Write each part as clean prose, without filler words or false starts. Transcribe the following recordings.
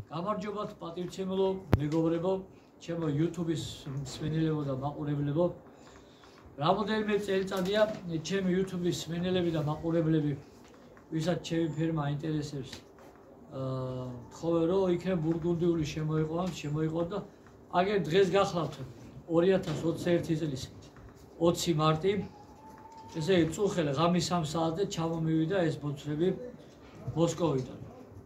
გამარჯობათ პატივცემულო მეგობრებო, ჩემო YouTube-ის მსმენელებო და მაყურებლებო. რამოდენიმე წელიწადია ჩემი YouTube-ის მსმენელები და მაყურებლები, ვისაც ჩემი ფერმა აინტერესებს, თხოვე რომ იქნებ ბურგუნდიული შემოიყო და აგერ დღეს გახლავთ 2021 წლის 20 მარტი. ესე იგი წუხელ ღამის 3 საათზე ჩამომივიდა ეს ბოთლები მოსკოვიდან.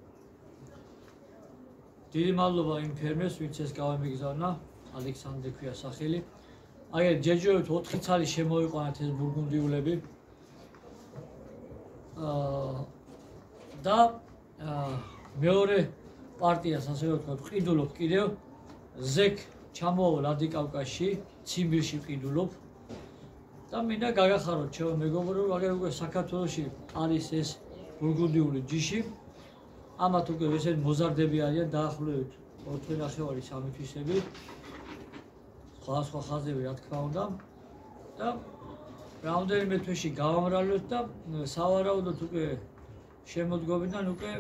დიდი მადლობა იმ ფერმერს, ვინც ეს გავამიგზავნა, ალექსანდრე ქვია სახელი. აგერ ჯერჯერობით 4 ცალი შემოიყვანეთ ეს ბურგუნდიულები. და მეორე პარტიას, ასე ვთქვათ, ვყიდულობ კიდევ ზეკ ჩამოვა ვლადიკავკაზში, ციმბირში ვყიდულობ. და მინდა გაგახაროთ ჩემო მეგობრებო, აგერ უკვე საქართველოში არის ეს ბურგუნდიული ჯიში. ამათ უკვე ესეთ მოზარდები არიან დაახლოებით 2.5-3 თვისები. სხვა ხაზები რა თქმა უნდა. და რამდენიმე თვეში გავამრავლეთ და სავარაუდოდ უკვე შემოდგომიდან უკვე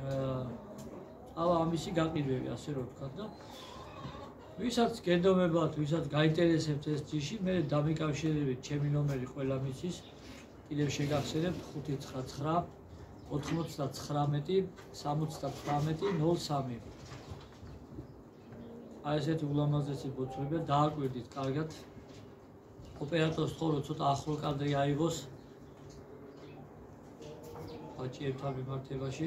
ამისი გაყიდვები, ასე რომ ვთქვათ და ვისაც გენდომებათ, ვისაც გაინტერესებთ ეს ჯიში, მე დამიკავშირებით ჩემი ნომერი ყველა მისის, კიდევ შეგახსენებთ 599 99 79 03. აი ესეთი ულამაზესი ბოთლებია, დააკვირდით კარგად. ოპერატორს თხოვ რომ ცოტა ახლო კადრი აიღოს ბაჭიებთან მიმართებაში.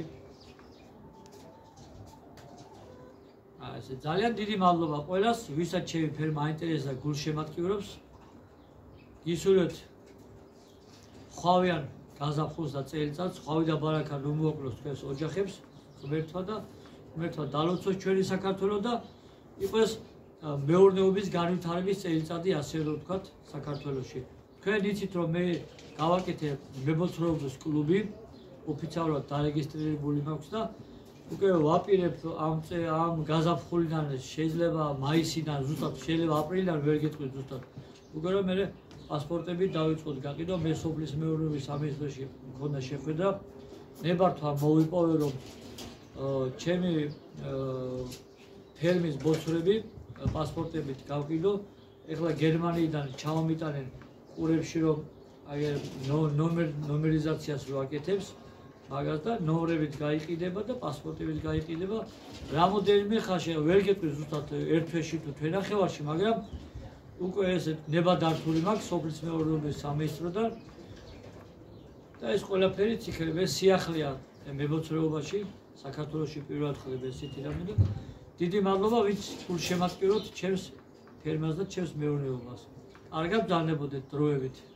აი ესე ძალიან დიდი მადლობა ყველას, ვისაც ჩემი ფერმა აინტერესა გულშემატკივრობს. გისურვებთ ხვავიან გაზაფხულს და წელიწადს, ხვავი და ბარაქა რომ მოაკლოს თქვენს ოჯახებს, ღმერთმა დალოცოს ჩვენი საქართველო და იყოს მეურნეობის განვითარების წელიწადი, ასე რომ ვთქვათ, საქართველოში. თქვენ იცით რომ მე გავაკეთე მებოცრეობის კლუბი, ოფიციალურად დარეგისტრირებული მაქვს და უკვე ვაპირებ ამ გაზაფხულიდან, შეიძლება მაისიდან, ზუსტად შეიძლება აპრილიდან ვერ გეტყვით ზუსტად. უკვე რომ მე პასპორტები დავიწყოთ გაყიდვა, მე სოფლის მეურნეობის სამინისტროში მქონდა შეხვედრა. ნებართვა მოვიპოვე რომ ჩემი ფერმის ბოთლები პასპორტებით გავყიდო. ეხლა გერმანიიდან ჩამომიტანენ ყურებში რომ აგერ ნომერიზაციას რო აკეთებს მაგას და ნომრებით გაიყიდება და პასპორტებით გაიყიდება. რამოდენიმე ხანში ვერ გეტყვი ზუსტად ერთ თვეში თუ თვენახევარში, მაგრამ უკვე ეს ნებადართული მაქვს სოფლის მეურნეობის სამინისტროდან და ეს ყველაფერი ციხეები, ეს სიახლეა მებოცრეობაში, საქართველოში პირველად ხდება ესეთი რამე და დიდი მადლობა, ვინც გულშემატკივრობთ ჩემს ფერმას და ჩემს მეურნეობას. კარგად ბრძანებოდეთ დროებით.